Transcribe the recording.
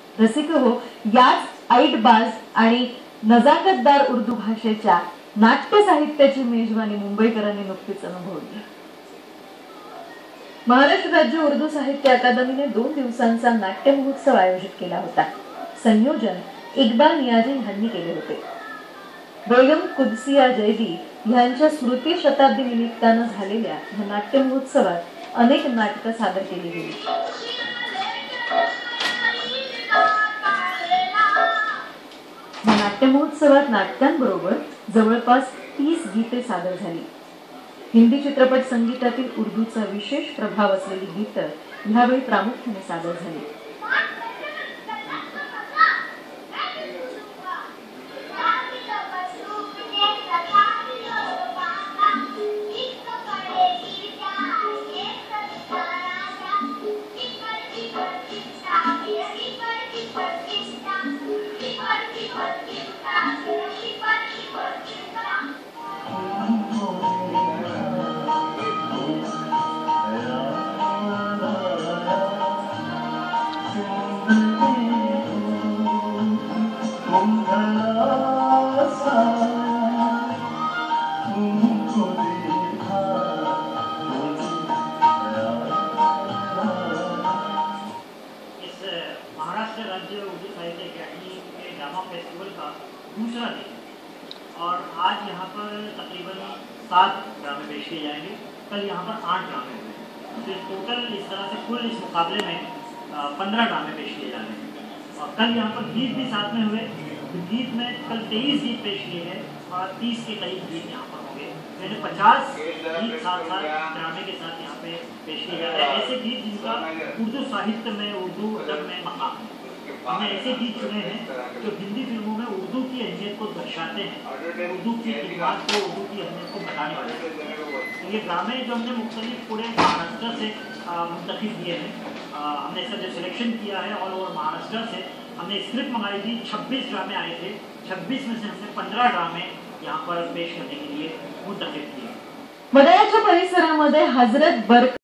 रसिक हो, याच ऐटबाज आणि नजाकतदार उर्दू भाषेच्या नाट्य साहित्याची मेजवानी मुंबईकरांनी नुकतीच अनुभवली। महाराष्ट्र राज्य उर्दू साहित्य अकादमीने 2 दिवसांचा नाट्य महोत्सव आयोजित केला होता। संयोजन इक्बाल नियाजी यांनी केले होते। बेगम कुदसिया जैदी यांच्या स्मृती शताब्दी निमित्ताने झालेल्या या नाट्य महोत्सवात अनेक नाटकं सादर केली गेली। या नाट्य महोत्सवात नाटकांबरोबर जवळपास 30 गीते सादर झाली। हिंदी चित्रपट संगीतातील उर्दूचा विशेष प्रभाव असलेली गीतं यावेळी प्रामुख्याने सादर झाली। महाराष्ट्र राज्य उर्दू साहित्य अकादमी के ड्रामा फेस्टिवल का दूसरा दिन और आज यहाँ पर तकरीबन 7 ड्रामे पेश किए जाएंगे। कल यहाँ पर 8 ड्रामे हुए, तो टोटल इस तरह से कुल इस मुकाबले में 15 ड्रामे पेश किए जा रहे हैं। और कल यहाँ पर गीत भी साथ में हुए, तो गीत में कल 23 गीत पेश किए गए और 30 के करीब गीत यहाँ पर होंगे। मैंने 50 गीत साथ ड्रामे के साथ यहाँ पे पेश किए जाते हैं। ऐसे गीत जिनका उर्दू साहित्य में, उर्दू अदब में मकाम है। हमने ऐसे गीत चुने हैं जो हिंदी फिल्मों में उर्दू की अहमियत को दर्शाते हैं, उर्दू की खिदमत को, उर्दू की अहमियत को बताने वाले हैं। तो ये ड्रामे जो हमने मुख्तलिफ पूरे महाराष्ट्र से मुंतखब किए हैं, हमने इसका जो सिलेक्शन किया है ऑल ओवर महाराष्ट्र से, हमने स्क्रिप्ट मंगाई थी। 26 ड्रामे आए थे, 26 में से हमने 15 ड्रामे यहाँ पर पेश करने के लिए मुंतखब किए। वडाळ्याच्या परिसरामध्ये हजरत बरकत